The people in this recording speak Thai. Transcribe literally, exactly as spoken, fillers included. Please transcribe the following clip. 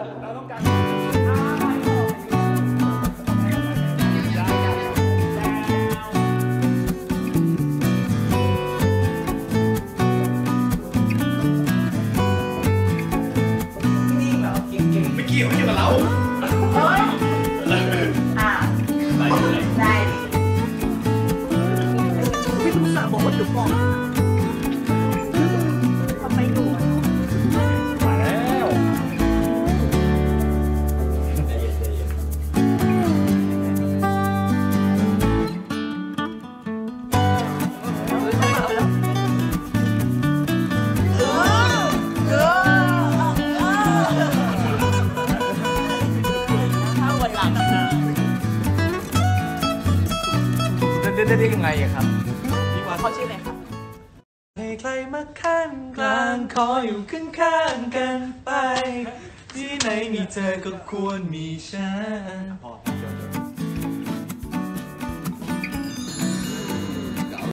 เราต้องการไม่เกี่ยวไม่เกี่ยวกับเราอ่าได้พี่ตุ๊กตาบอกว่าจุกบอกทำไมดูมาแล้วได้ได้ยังไงครับพี่ว่าเขาชื่ออะไรครับให้ใครมาข้างกลางขออยู่ข้างข้างกันไปที่ไหนมีเธอก็ควรมีฉัน